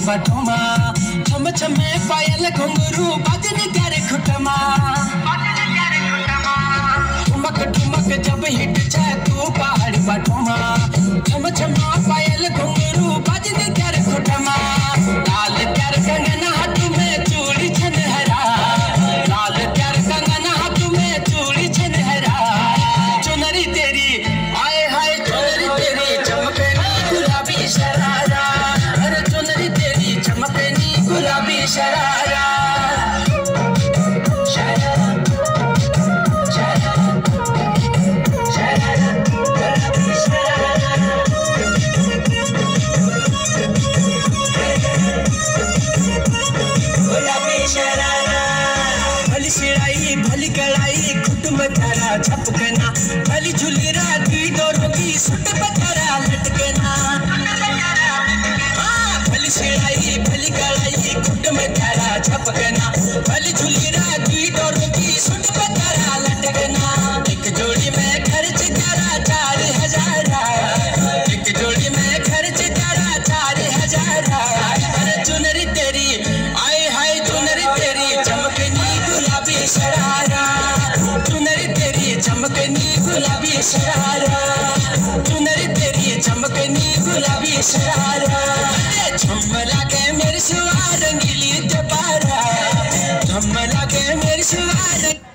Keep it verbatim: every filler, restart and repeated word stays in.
बटोमा छम छमे पायल घुंघरू बजन करे खुटमा ठुमक ठुमक जब हिट जाए तू पहाड़ी बटोमा छम छमा पायल घुंघरू बजन करे खुटमा लाल कर कंगना हाथ में चूड़ी छनहरा लाल कर कंगना हाथ में चूड़ी छनहरा चुनरी तेरी आए हाय चुनरी तेरी चमकनी गुलाबी शरारा अरे चुनरी तेरी चमकनी गुलाबी शरारा भली सिड़ाई भली कड़ाई खुट में तारा छपकना भली झुली राती दोनों की सुट पतारा लटकना भली सिड़ाई भली कड़ाई खुट में तारा छपकना भली झुली राती दोनों की सुट पतारा लटकना एक जोड़ी में खर्च करा चार हजार एक जोड़ी में खर्च करा चार हजार अरे चुनरी तेरी आए हाय चुनरी तेरी चमकनी गुलाबी शरारा चुनरी तेरी चमकनी गुलाबी शरारा चुनरी तेरी चमकनी गुलाबी शरारा झमला के मेरे सुहार रंगीली दबारा झमला के मेरे सुहार